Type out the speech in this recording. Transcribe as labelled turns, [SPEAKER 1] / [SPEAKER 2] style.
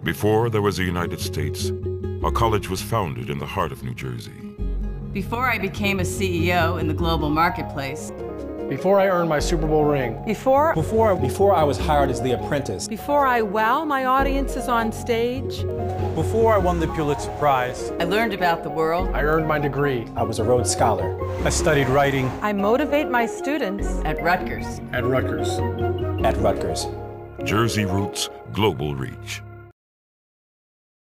[SPEAKER 1] Before there was a United States, a college was founded in the heart of New Jersey.
[SPEAKER 2] Before I became a CEO in the global marketplace.
[SPEAKER 3] Before I earned my Super Bowl ring.
[SPEAKER 4] Before
[SPEAKER 5] I was hired as the apprentice.
[SPEAKER 4] Before I wow my audiences on stage.
[SPEAKER 6] Before I won the Pulitzer Prize.
[SPEAKER 2] I learned about the world.
[SPEAKER 3] I earned my degree.
[SPEAKER 5] I was a Rhodes Scholar.
[SPEAKER 6] I studied writing.
[SPEAKER 4] I motivate my students.
[SPEAKER 2] At Rutgers.
[SPEAKER 3] At Rutgers.
[SPEAKER 5] At Rutgers.
[SPEAKER 1] Jersey Roots, Global Reach.